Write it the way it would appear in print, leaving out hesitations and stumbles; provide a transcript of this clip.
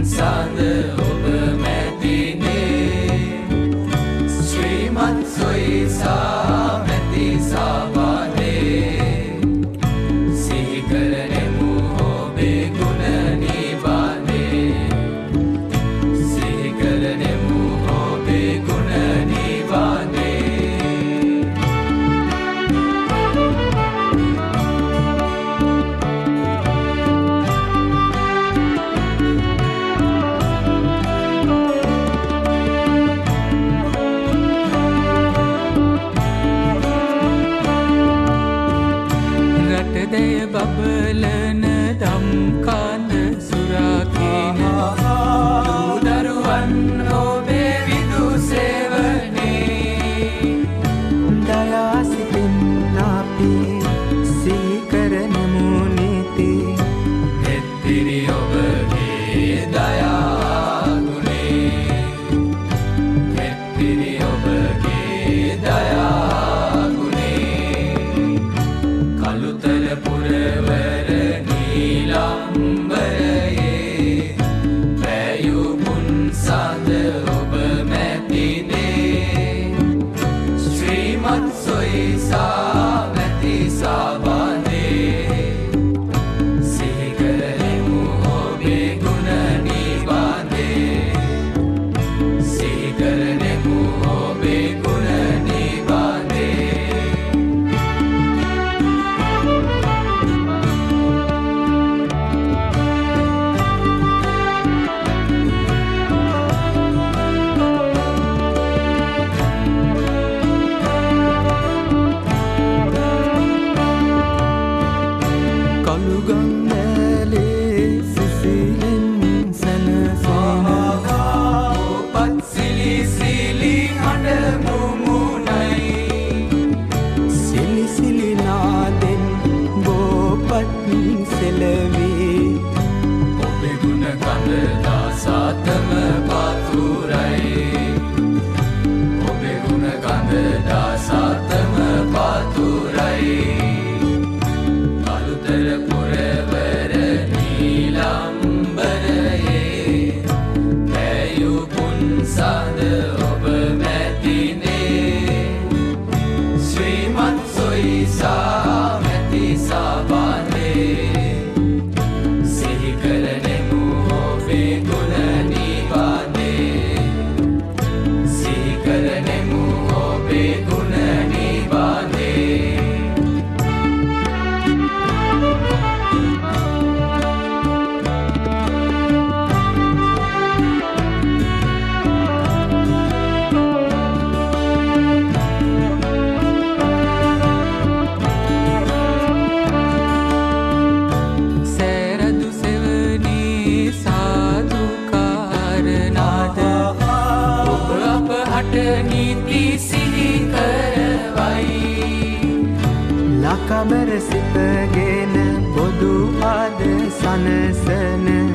සඳ ඔබ මැදිනේ ශ්‍රීමත් සොයිසා මැති සාබානේ සිහි කරනෙමු ඔබේ ගුණ නිබානේ සිහි කරනෙමු ඔබේ ගුණ නිබානේ රටදය බබලන දම් කාන්ද සුරාකීන දරුවන් ඔබේ විදු සේවනේ දයාසිතින් අපි සීකරනමු නීති නෙත්තිරි ඔබගේ දයාගුණේ නෙත්තිරි ඔබගේ දයාගුණේ කළුතර පුරවර නීලම්බරයේ පැයුපුන් සඳ ඔබ මැතිනේ ශ්‍රීමත් සොයිසා මැති සාබානේ සිහි කරනෙමු ඔබේ ගුණ නිබානේ සිහි කරනෙමු ඔබේ ගුණ නිබානේ කළුගංගලේ සිසිලෙන් සැනසෙන ඔපත් සිලි සිලි හඬ මුමුණයි සිලිසිලි නාදෙන් බෝපත් සෙලවී ඔබේ ගුණ කඳ දාසාතම පාතුරයි ඔබේ ගුණ කඳ දාසාතම පාතුරයි කළුතර පුරවර නීලම්බරයේ පැයුපුන් සඳ ඔබ මැතිනේ ශ්‍රීමත් සොයිසා මැති සාබානේ සිහි කරනෙමු ඔබේ ගුණ නිබානේ සිහි කරනෙමු ඔබේ ගුණ නිබානේ සෑරදු සෙවනී සාදුකාරනාද ඔබ අප හට නීති සිහි කරවයි ලකබර සිපගෙන බොදු ආද සනසන